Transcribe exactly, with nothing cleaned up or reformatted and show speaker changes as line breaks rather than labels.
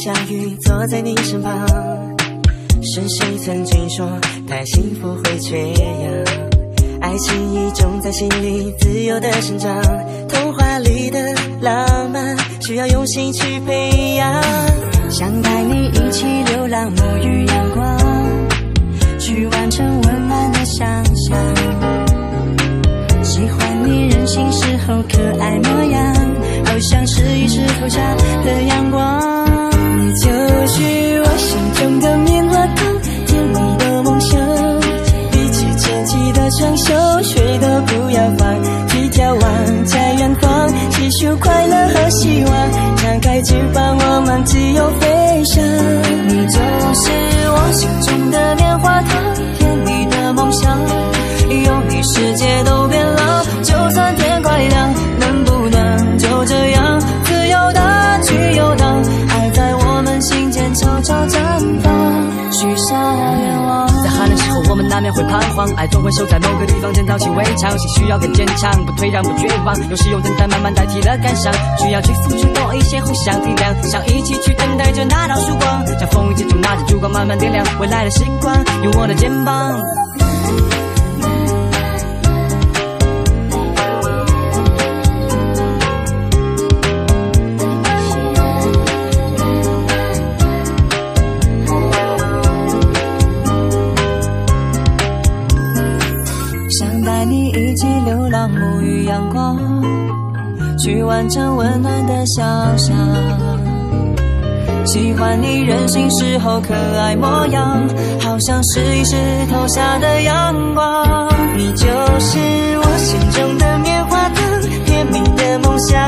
相遇，坐在你身旁。是谁曾经说太幸福会缺氧？爱情已种在心里，自由的生长。童话里的浪漫，需要用心去培养。
想带你一起流浪，沐浴阳光，去完成温暖的想象。喜欢你任性时候可爱模样，好像是一时投下的阳光。
你就是我心中的棉花糖，甜蜜的梦想。比起牵起的双手，谁都不要放弃眺望在远方，祈求快乐和希望，张开翅膀，我们自由飞翔。
你就是我心中的棉花糖，甜蜜的梦想。有你世界都变了，就算天快亮，能不能就这样自由的去游荡？爱在我们心间悄悄绽放，许下愿望。
在寒冷时候，我们难免会彷徨，爱总会守在某个地方，建造起围墙，心需要更坚强，不退让，不绝望。有时用等待慢慢代替了感伤，需要去付出多一些，互相体谅，想一起去等待着那道曙光，像风雨之中拿着烛光慢慢点亮未来的星光，用我的肩膀。
想带你一起流浪，沐浴阳光，去完成温暖的想象。喜欢你任性时候可爱模样，好像是一时投下的阳光。
你就是我心中的棉花糖，甜蜜的梦想。